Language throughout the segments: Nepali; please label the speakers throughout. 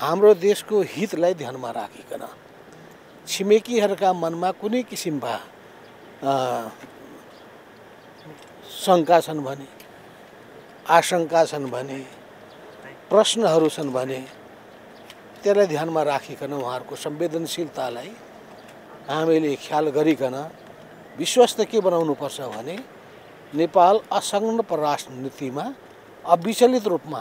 Speaker 1: हाम्रो देशको हितलाई ध्यानमा राखिकन छिमेकीहरूका मनमा कुनै किसिमका शङ्का छन् भने, आशंका छन् भने, प्रश्नहरू छन् भने त्यसलाई ध्यानमा राखिकन उहाँहरूको संवेदनशीलतालाई हामीले ख्याल गरिकन विश्वस्त के बनाउनुपर्छ भने नेपाल असंलग्न परराष्ट्र नीतिमा अविचलित रूपमा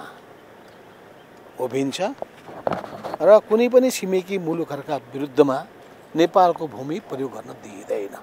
Speaker 1: उभिन्छ र कुनै पनि छिमेकी मुलुकहरूका विरुद्धमा नेपालको भूमि प्रयोग गर्न दिइँदैन।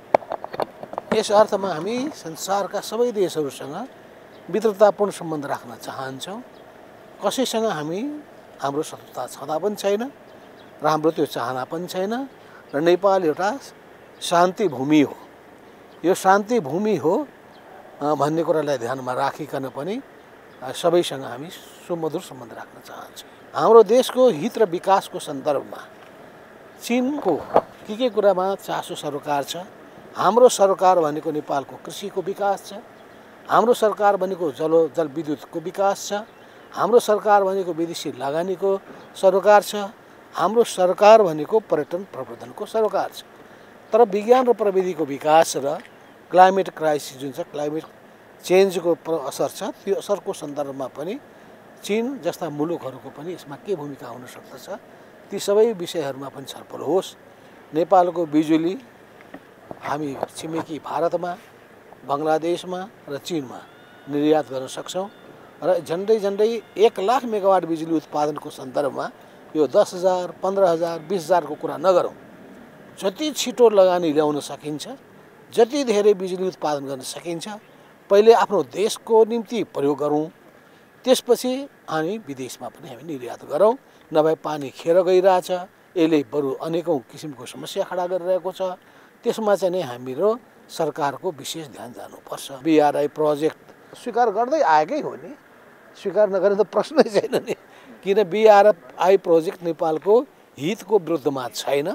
Speaker 1: यस अर्थमा हामी संसारका सबै देशहरूसँग मित्रतापूर्ण सम्बन्ध राख्न चाहन्छौँ। कसैसँग हाम्रो शत्रुता छँदा पनि छैन र हाम्रो त्यो चाहना पनि छैन र नेपाल एउटा शान्ति भूमि हो। यो शान्ति भूमि हो भन्ने कुरालाई ध्यानमा राखिकन पनि सबैसँग हामी सुमधुर सम्बन्ध राख्न चाहन्छौँ। हाम्रो देशको हित र विकासको सन्दर्भमा चीनको के कुरामा चासो सरकार छ। हाम्रो सरकार भनेको नेपालको कृषिको विकास छ, हाम्रो सरकार भनेको जलविद्युतको विकास छ, हाम्रो सरकार भनेको विदेशी लगानीको सरकार छ, हाम्रो सरकार भनेको पर्यटन प्रवर्धनको सरकार छ। तर विज्ञान र प्रविधिको विकास र क्लाइमेट क्राइसिस जुन छ, क्लाइमेट चेन्जको असर छ, त्यो असरको सन्दर्भमा पनि चीन जस्ता मुलुकहरूको पनि यसमा के भूमिका हुन सक्दछ, ती सबै विषयहरूमा पनि छलफल होस्। नेपालको बिजुली हामी छिमेकी भारतमा, बङ्गलादेशमा र चीनमा निर्यात गर्न सक्छौँ र झन्डै 1 लाख मेगावाट बिजुली उत्पादनको सन्दर्भमा यो 10,000, 15,000, 20,000 को कुरा नगरौँ। जति छिटो लगानी ल्याउन सकिन्छ, जति धेरै बिजुली उत्पादन गर्न सकिन्छ, पहिले आफ्नो देशको निम्ति प्रयोग गरौँ, त्यसपछि हामी विदेशमा पनि हामी निर्यात गरौँ। नभए पानी खेर गइरहेछ, यसले बरु अनेकौँ किसिमको समस्या खडा गरिरहेको छ। त्यसमा चाहिँ नै हाम्रो सरकारको विशेष ध्यान जानुपर्छ। BRI प्रोजेक्ट स्वीकार गर्दै आएकै हो नि, स्वीकार नगरे त प्रश्नै छैन नि। किन BRI प्रोजेक्ट नेपालको हितको विरुद्धमा छैन।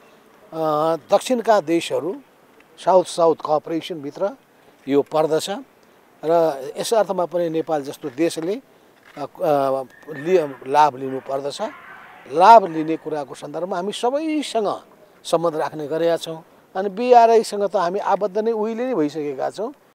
Speaker 1: दक्षिणका देशहरू साउथ कोअपरेसनभित्र यो पर्दछ र यस अर्थमा पनि नेपाल जस्तो देशले लाभ लिनु पर्दछ। लाभ लिने कुराको सन्दर्भमा हामी सबैसँग सम्बन्ध राख्ने गरेका छौँ। अनि BRI सँग त हामी आबद्ध नै उहिले नै भइसकेका छौँ।